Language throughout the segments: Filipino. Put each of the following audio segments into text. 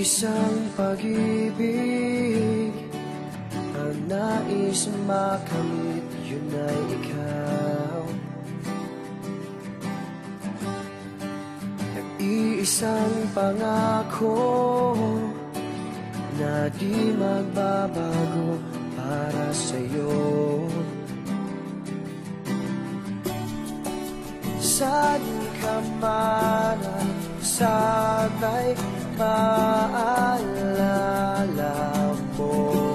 Isang pag-ibig ang nais makamit, yun ay ikaw. Nag-iisang pangako na di magbabago para sa'yo. Saan ka man, sana'y maalala mo.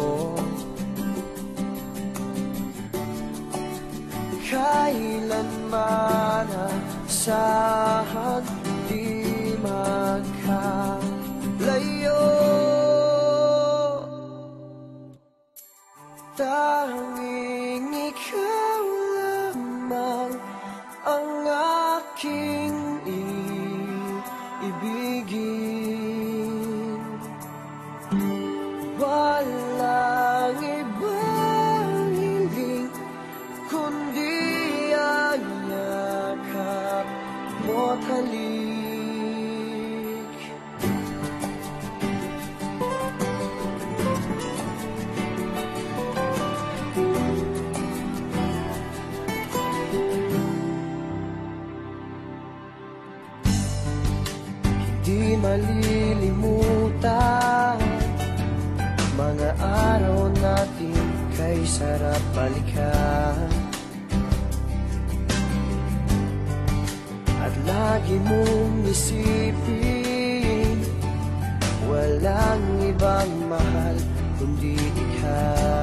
Kailanman saan di magkalayo. Tanging ikaw lamang ang aking ibigin. Walang ibang hiling kundi ang yakap mo't halik. Di malilimutan mga araw natin kay sarap balikan. At lagi mong isipin, walang ibang mahal kundi ikaw.